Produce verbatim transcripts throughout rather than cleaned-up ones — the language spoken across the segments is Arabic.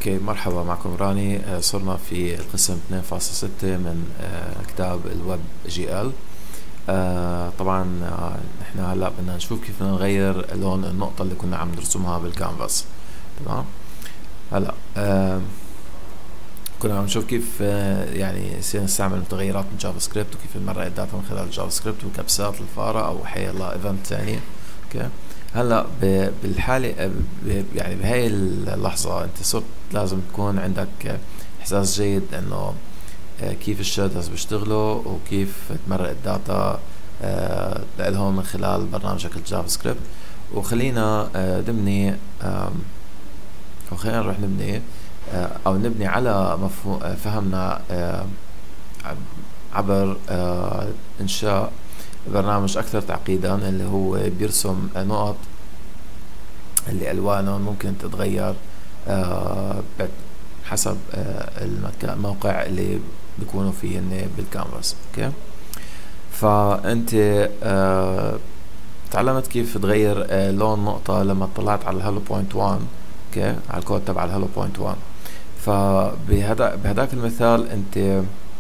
اوكي، مرحبا، معكم راني. آه، صرنا في القسم اثنين فاصلة ستة من آه، كتاب الويب جي ال. آه، طبعا آه، نحن هلا بدنا نشوف كيف بدنا نغير لون النقطة اللي كنا عم نرسمها بالكانفاس. تمام. هلا آه، كنا عم نشوف كيف آه، يعني يصير نستعمل متغيرات من جافا سكريبت، وكيف نمرق الداتا من خلال جافا سكريبت وكبسات الفارة او حي الله ايفنت ثانية. اوكي. هلا بالحالة يعني بهاي اللحظة انت صرت لازم تكون عندك احساس جيد انه كيف الشادرز بيشتغلوا وكيف تمرق الداتا لهم من خلال برنامجك الجافا سكريبت. وخلينا نبني او خلينا نروح نبني او نبني على مفهوم فهمنا عبر انشاء برنامج اكثر تعقيدا اللي هو بيرسم نقط اللي الوانهم ممكن تتغير حسب الموقع اللي بيكونوا فيه بالكانفاس. اوكي. فانت تعلمت كيف تغير لون نقطة لما طلعت على الهالو بوينت واحد. اوكي، على الكود تبع الهالو بوينت واحد. فبهذا بهذاك المثال انت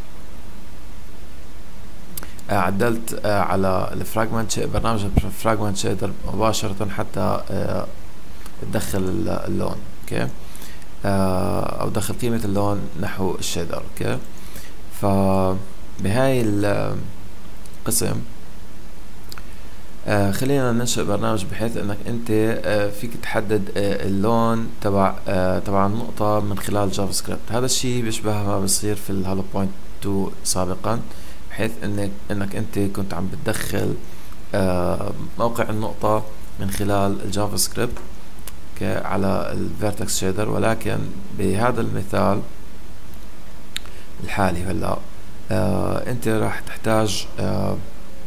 عدلت على الفراجمنت برنامج الفراجمنت شيدر مباشرة حتى تدخل اللون. اوكي. او دخل قيمة اللون نحو الشيدر. اوكي. فبهاي القسم آه خلينا ننشئ برنامج بحيث انك انت آه فيك تحدد آه اللون تبع آه تبع النقطة من خلال جافا سكريبت. هذا الشيء بيشبه ما بيصير في الهالو بوينت اثنين سابقا، بحيث انك انك انت كنت عم بتدخل آه موقع النقطة من خلال الجافا سكريبت على الفيرتكس شيدر. ولكن بهذا المثال الحالي هلا آه انت راح تحتاج آه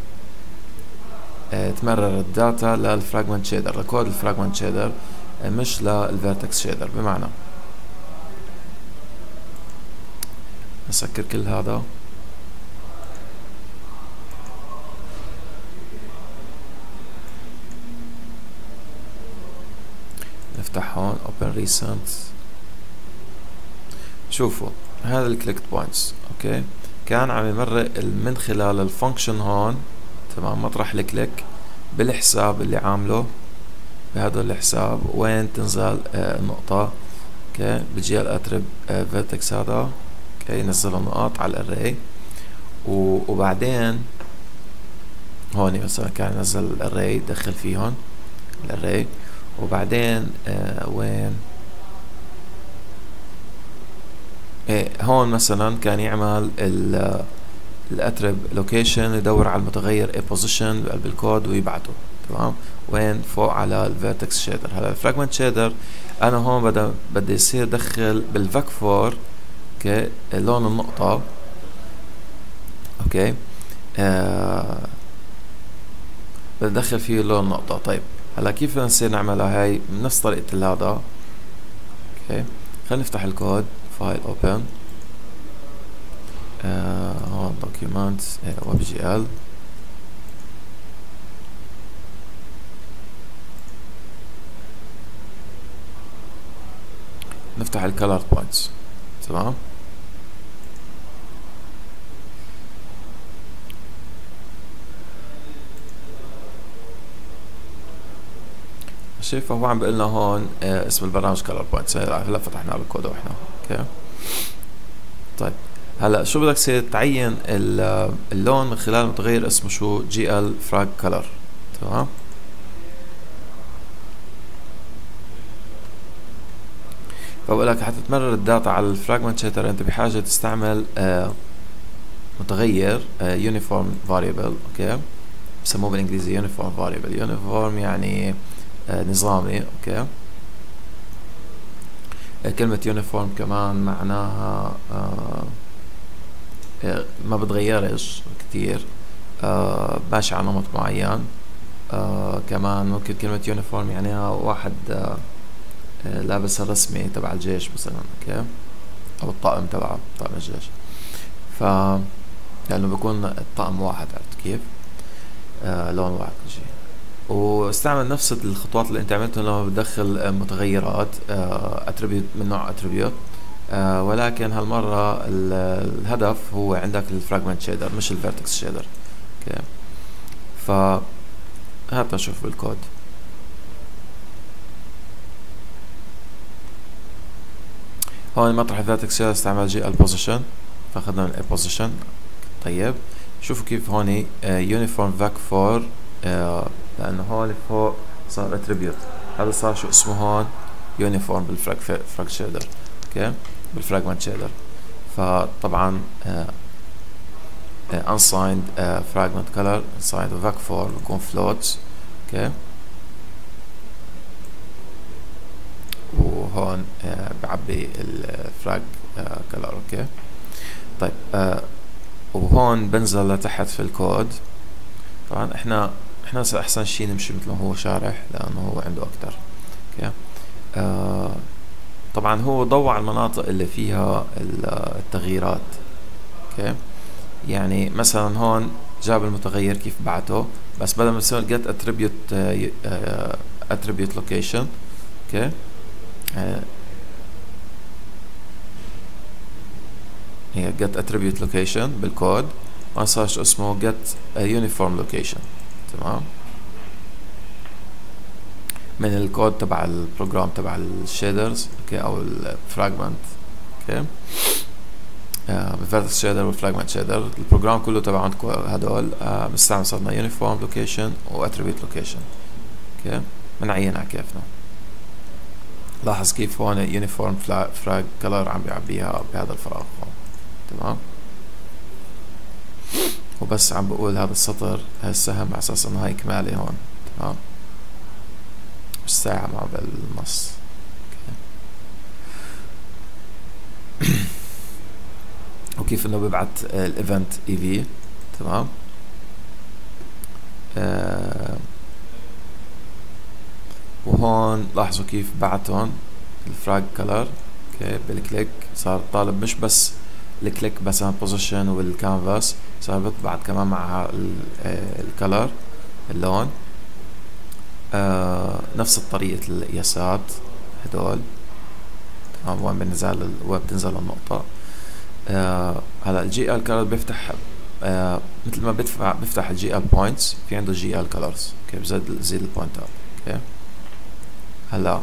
آه تمرر الداتا للفراجمنت شيدر، لكود الفراجمنت شيدر، آه مش للفيرتكس شيدر. بمعنى نسكر كل هذا، نفتح هون open recent. شوفوا هذا الكليك بوينتس. اوكي، كان عم يمرق من خلال الفانكشن هون، تمام، مطرح الكليك بالحساب اللي عامله بهذا الحساب وين تنزل آه النقطة. اوكي، بجي الاترب آه فيرتكس هذا. اوكي، ينزل النقاط على الاري، وبعدين هون مثلا كان ينزل الاري دخل فيهم الاري، وبعدين آه وين ايه هون مثلا كان يعمل الاترب لوكيشن، يدور على المتغير اي بوزيشن بقلب الكود ويبعته. تمام، وين فوق على الفيرتكس شيدر. هلا الفراجمنت شيدر انا هون بدي بدي يصير دخل بالفاك فور اوكي لون النقطة. اوكي، آه بدي ادخل فيه لون النقطة. طيب هلا كيف بدنا نصير نعملها هاي بنفس طريقة هذا؟ اوكي، خلينا نفتح الكود، فايل اوبن، آه هون دوكيومنت ويب جي ال. نفتح الكالر بوينتس. تمام، شايف هو عم بيقول لنا هون آه اسم البرنامج كلر بوينتس. هلا فتحنا بالكود واحنا. اوكي. طيب هلا شو بدك تصير تعين اللون من خلال متغير اسمه شو؟ جي ال فراج كلر. تمام، فبقول لك حتى تمرر الداتا على الفراجمنت شيدر انت بحاجه تستعمل آه متغير آه يونيفورم فاريبل. اوكي، بسموه بالانجليزي يونيفورم فاريبل. يونيفورم يعني آه نظامي. اوكي، آه كلمة يونيفورم كمان معناها آه آه ما بتغيرش كتير، آه ماشي على نمط معين. آه كمان ممكن كلمة يونيفورم يعني واحد آه آه لابس الرسمي تبع الجيش مثلا. اوكي، او الطاقم تبعه طاقم الجيش. ف لانه بيكون الطقم واحد، عرفت كيف؟ آه لون واحد كل شيء. واستعمل نفس الخطوات اللي انت عملتها لما بتدخل متغيرات اتريبيوت من نوع اتريبيوت، ولكن هالمرة الهدف هو عندك الفراجمنت شيدر مش الفيرتكس شيدر. اوكي، ف هات نشوف بالكود. هون مطرح الفيرتكس شيدر استعمل جي ال بوزيشن، فاخذنا من البوزيشن. طيب شوفوا كيف هون يونيفورم فاك فور، لانه هون فوق صار اتريبيوت، هذا صار شو اسمه هون يونيفورم بالفراج فراج شيدر. اوكي، بالفراجمنت شيدر. فطبعا unsigned fragment color unsigned وفاك فور بيكون floats. اوكي، وهون بعبي الفراج كلر. اوكي، طيب وهون بنزل لتحت في الكود. طبعا احنا احنا احسن شيء نمشي مثل ما هو شارح لانه هو عنده اكتر. اوكي، آه طبعا هو ضوى على المناطق اللي فيها التغييرات. اوكي، يعني مثلا هون جاب المتغير كيف بعته، بس بدل ما يصير get attribute uh, attribute location. اوكي، uh, هي get attribute location بالكود، ما صار شو اسمه get a uniform location. تمام، من الكود تبع البروجرام تبع الشيدرز. اوكي، او الفراجمنت. اوكي، بالفيرتكس شيدر والفراجمنت شيدر البروجرام كله تبع عندكم هدول uh, بنستعمل صرنا يونيفورم لوكيشن واتريبيوت لوكيشن. اوكي، بنعين على كيفنا. لاحظ كيف هون يونيفورم فراج كلر عم بيعبيها بهذا الفراغ هون. تمام، وبس عم بقول هذا السطر هاي السهم على اساس انه هاي كمالي هون. تمام، الساعة مع بالنص. وكيف انه بيبعت الايفنت اي في. تمام، آه وهون لاحظوا كيف بعتهم الفراج كلر. اوكي، بالكليك صار طالب مش بس الكليك بس عن بوزيشن والكانفاس، صار بتبعت كمان معها الكلر اللون. آه نفس طريقة القياسات هدول. تمام، وين بنزل وين بتنزل النقطة. آه هلا الجي ال كلر بيفتح آه مثل ما بيفتح بيفتح الجي ال بوينتس، في عنده جي ال كلرز. اوكي، بزيد زيد البوينتات. اوكي، هلا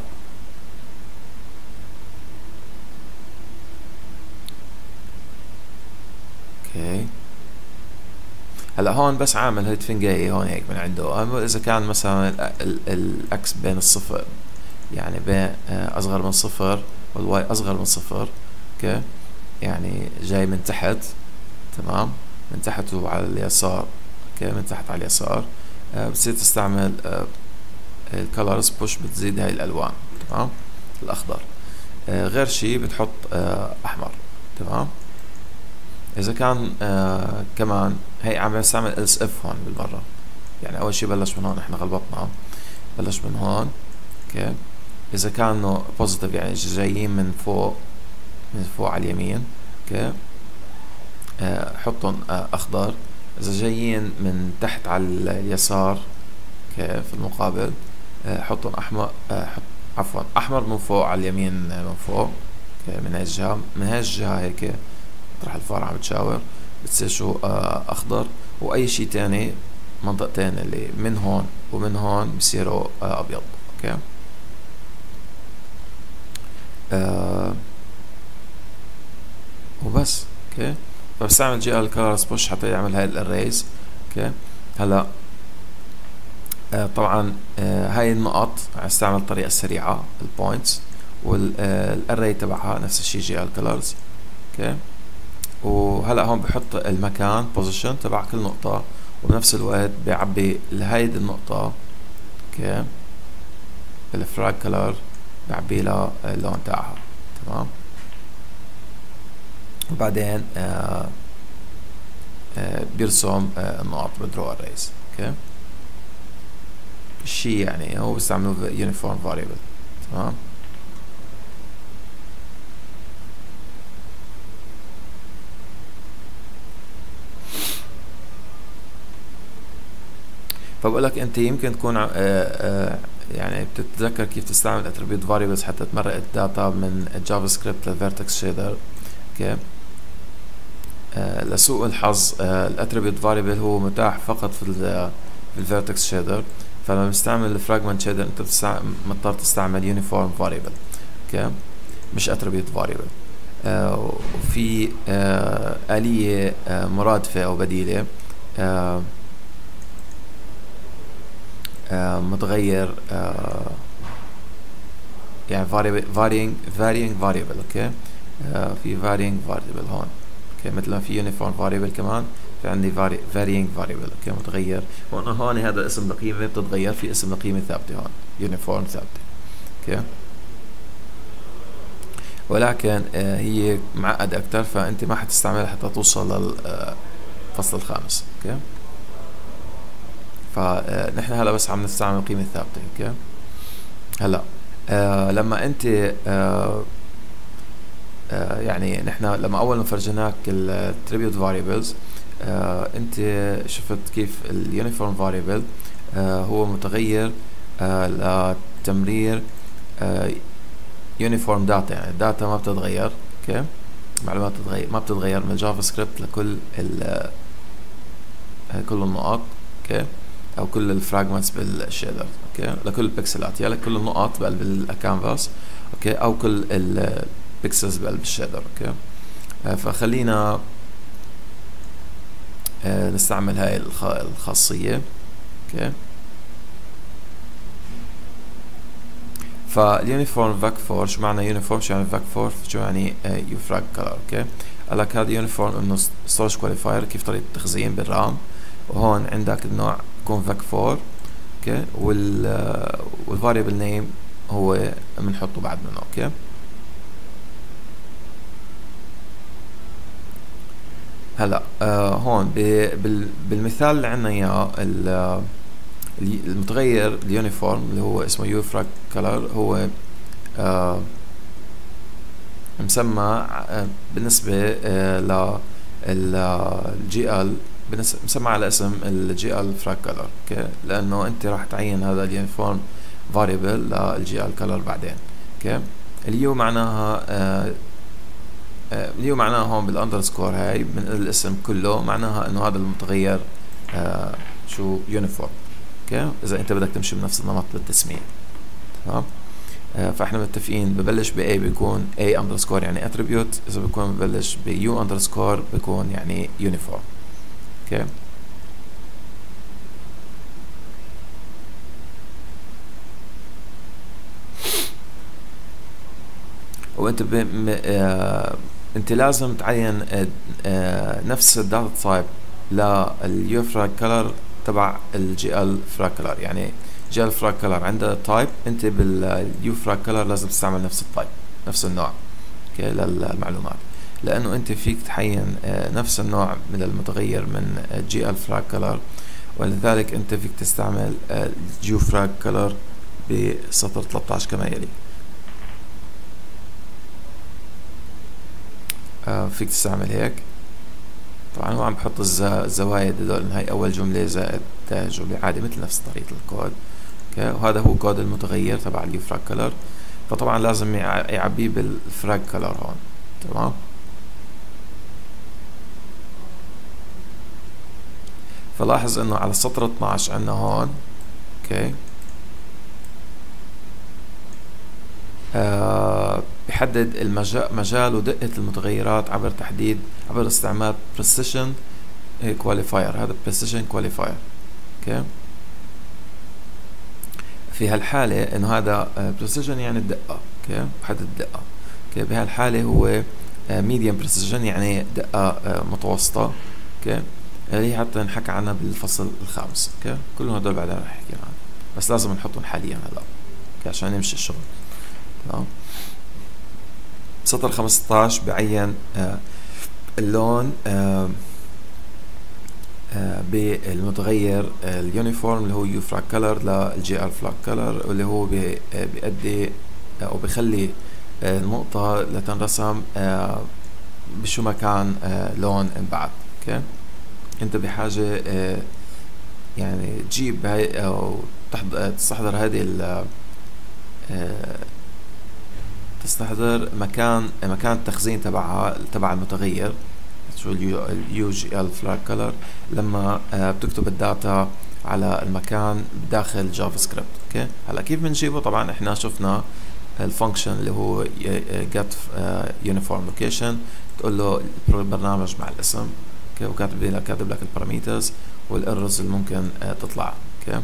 اوكي هلا هون بس عامل هيد فينجاي هون هيك من عنده. اذا كان مثلا الاكس بين الصفر، يعني بين اصغر من صفر والواي اصغر من صفر. اوكي، يعني جاي من تحت. تمام، من تحت وعلى اليسار. اوكي، من تحت على اليسار. آه بتصير تستعمل آه الكالرز بوش، بتزيد هاي الالوان. تمام، الاخضر. آه غير شي بتحط آه احمر. تمام، اذا كان آه كمان هي عم بستعمل else if هون بالمره. يعني اول شي بلش من هون، احنا غلبطنا بلش من هون. اوكي، اذا كانوا بوزيتيف يعني جايين من فوق من فوق على اليمين. اوكي، آه حطهم آه اخضر. اذا جايين من تحت على اليسار اوكي في المقابل آه حطهم احمر. آه حط عفوا احمر من فوق على اليمين من فوق. اوكي، من هاي الجهه من هاي الجهه هيك مطرح الفار عم بتشاور بتصير شو آه اخضر. واي شيء تاني منطقتين اللي من هون ومن هون بصيروا آه ابيض. اوكي، آه وبس. اوكي، فبستعمل جي ال كلرز بوش حتى يعمل هاي الاريز. اوكي، هلا آه طبعا آه هاي النقط استعمل الطريقه السريعه البوينتس، والاري تبعها نفس الشيء جي ال كلرز. اوكي، وهلا هون بحط المكان بوزيشن تبع كل نقطه، وبنفس الوقت بيعبي لهيدي النقطه. اوكي، الفراج كلر بعبي لها اللون تاعها. تمام، وبعدين آه آه بيرسم آه النقط بدرو اريز. اوكي، الشيء يعني هو بيستعملوه يونيفورم فاريبل. تمام، فبقول لك انت يمكن تكون ع- آه، آه، يعني بتتذكر كيف تستعمل attribute variables حتى تمرق الداتا من الجافا سكريبت للفيرتكس شيدر. اوكي. آه، لسوء الحظ الاتريبيوت فاريبل هو متاح فقط في ال في الفيرتكس شيدر، فلما بنستعمل الفراجمنت شيدر انت بتستع- مضطر تستعمل يونيفورم فاريبل. اوكي، مش اتريبيوت فاريبل. وفي آه، آلية آه، مرادفة أو بديلة، آه، آه، متغير آه، يعني variable varying varying variable. اوكي. آه، في varying variable هون. اوكي، مثل ما في uniform variable كمان في عندي vari varying variable. اوكي، متغير. هون هون هذا اسم لقيمة بتتغير، في اسم لقيمة ثابتة هون uniform ثابتة. اوكي، ولكن آه، هي معقدة أكتر، فأنت ما حتستعملها حتى توصل للفصل الخامس. اوكي، فنحن هلا بس عم نستعمل القيمة الثابتة. اوكي. هلا آه لما انت آه آه يعني نحن لما اول ما فرجيناك التريبيوت فاريبلز، آه انت شفت كيف اليونيفورم فاريبل آه هو متغير آه لتمرير آه يونيفورم داتا، يعني الداتا ما بتتغير. اوكي، معلومات بتتغير ما بتتغير من الجافا سكريبت لكل ال كل النقط. اوكي، او كل الفراجمنتس بالشيدر. اوكي، لكل البكسلات، يا لكل النقط بقلب الكانفاس. اوكي، او كل البكسلز بقلب الشيدر. اوكي. آه فخلينا آه نستعمل هاي الخ... الخاصية. اوكي. فاليونيفورم فاك فور، شو معنى يونيفورم؟ شو يعني فاك فور؟ شو يعني آه يفراج كلر. اوكي، قال لك هذا يونيفورم انه ستورج كواليفاير، كيف طريقة التخزين بالرام. وهون عندك النوع يكون فاك فور. اوكي، وال والفاريبل نيم هو بنحطه بعد منه. اوكي. هلا آه هون بال بالمثال اللي عندنا اياه المتغير اليونيفورم اللي هو اسمه يوفراج كلر، هو آه مسمى آه بالنسبة آه ل الجي ال، مسمى على اسم الجي ال فراج كلر. اوكي، لانه انت راح تعين هذا اليونيفورم فاريبل للجي ال كلر بعدين. اوكي، اليو معناها آه آه اليو معناها هون بالاندرسكور هاي من الاسم كله، معناها انه هذا المتغير آه شو يونيفورم. اوكي، اذا انت بدك تمشي بنفس النمط بالتسمية. تمام. آه فاحنا متفقين ببلش ب A بيكون A underscore يعني attribute، اذا بيكون ببلش ب U underscore بيكون يعني uniform. اوكي. وانت ب... م... آه... انت لازم تعين آه... آه... نفس الداتا تايب لليوفراج كلر تبع الجي ال فراج كلر. يعني جي ال فراج كلر عندها تايب، انت باليوفراج كلر لازم تستعمل نفس التايب، نفس النوع. اوكي، للمعلومات، لانه انت فيك تحين آه... نفس النوع من المتغير من جي ال فراج كلر، ولذلك انت فيك تستعمل الجيو فراج كلر بسطر ثلاثة عشر كما يلي. آه فيك تستعمل هيك. طبعا هو عم بحط الزوايد هدول، هاي اول جملة زائد جملة عادي مثل نفس طريقة الكود. اوكي، وهذا هو كود المتغير تبع اليو فراج كلر، فطبعا لازم يعبيه بالفراج كلر هون. تمام. فلاحظ انه على السطر اثناشر عندنا هون. اوكي. آه بحدد المجال مجال ودقة المتغيرات عبر تحديد عبر استعمال precision qualifier. هذا precision qualifier. اوكي، في هالحالة انه هذا precision يعني الدقة. اوكي، بحدد الدقة. اوكي، بهالحالة هو medium precision يعني دقة متوسطة. اوكي، اللي حتى نحكى عنها بالفصل الخامس. اوكي، كلهم هدول بعدين رح نحكي عنها، بس لازم نحطهم حاليا هلا عشان يمشي الشغل. تمام. سطر خمسطعش بعين آه اللون آه آه بالمتغير اليونيفورم اللي هو يو فراج كلر للجي ار فراج كلر، واللي هو بيؤدي او بيخلي آه النقطة لتنرسم آه بشو مكان آه لون انبعث. اوكي، انت بحاجة آه يعني تجيب هاي او تستحضر هذه ال تستحضر مكان مكان التخزين تبعها تبع المتغير شو اليو جي ال فلاج كلر لما بتكتب الداتا على المكان داخل جافا سكريبت. اوكي هلا كيف بنجيبه؟ طبعا احنا شفنا الفانكشن اللي هو get uniform location، تقول له البرنامج مع الاسم اوكي وكاتب لك كاتب لك البارامترز والايرورز اللي ممكن تطلع. اوكي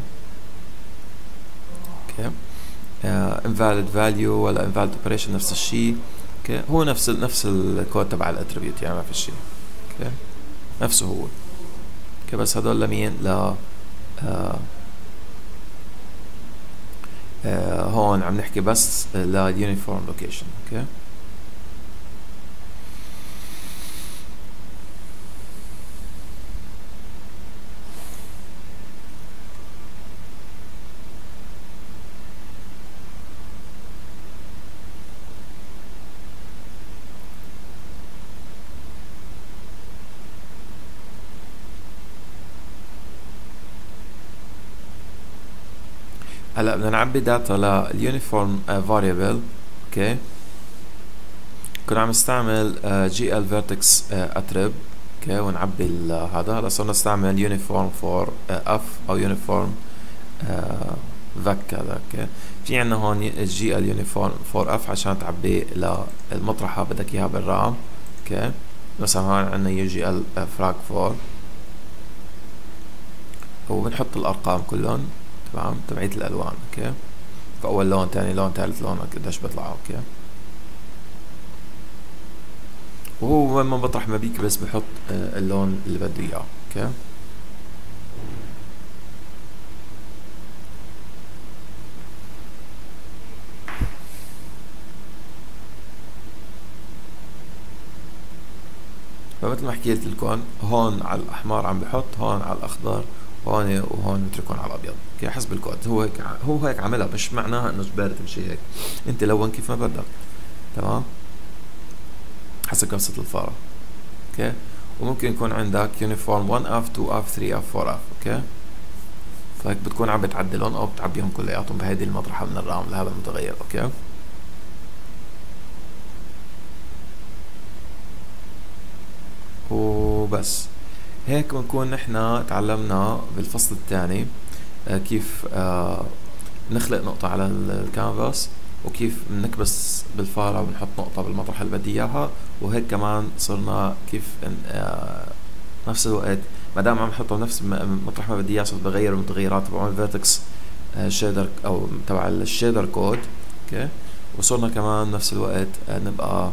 اوكي invalid value ولا invalid operation نفس الشيء. اوكي هو نفس ال نفس الكود تبع الاتريبيوت يعني ما في شيء. اوكي نفسه هو. اوكي بس هدول لمين؟ ل آه آه هون عم نحكي بس لليونيفورم لوكيشن. اوكي هلا بدنا نعبي داتا لليونيفورم فاريبل. اوكي كنا عم نستعمل جي ال فيرتكس اتريب. اوكي ونعبي هذا. هلا صرنا نستعمل يونيفورم فور اف او يونيفورم فك هذا. اوكي في عندنا هون جي ال يونيفورم فور اف عشان تعبي للمطرحه بدك اياها بالرام. اوكي مثلا هون عندنا يو جي ال فراج فور وبنحط الارقام كلهم تمام تبعية الالوان. اوكي فاول لون ثاني لون ثالث لون قديش بيطلعوا. اوكي وهو وين ما بطرح ما بيك بس بحط اللون اللي بده اياه. اوكي فمثل ما حكيت لكم هون على الاحمر عم بحط، هون على الاخضر، هون وهون نتركهم على الابيض. اوكي حسب الكود هو هيك هو هيك عاملها، مش معناها انه اجباري تمشي هيك، انت لون كيف ما بدك. تمام حسب قصة الفارة. اوكي وممكن يكون عندك يونيفورم واحد اف اثنين اف ثلاثة اف أربعة اف. اوكي فهيك بتكون عم بتعدلهم او بتعبيهم كلياتهم بهيدي المطرحة من الرام لهذا المتغير. اوكي وبس هيك بنكون نحن تعلمنا بالفصل الثاني آه كيف آه نخلق نقطة على الكانفاس، وكيف بنكبس بالفارة ونحط نقطة بالمطرح اللي بدي اياها. وهيك كمان صرنا كيف آه نفس الوقت ما دام عم نحطه بنفس مطرح ما بدي اياه صرت بغير المتغيرات تبع الفيرتكس آه شيدر او تبع الشيدر كود. اوكي وصرنا كمان نفس الوقت آه نبقى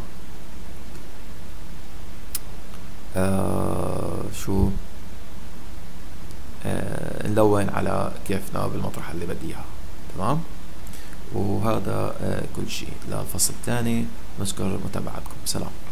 آه شو آه نلون على كيفنا بالمطرح اللي بدي اياها. تمام وهذا آه كل شيء للفصل الثاني. نشكر متابعتكم. سلام.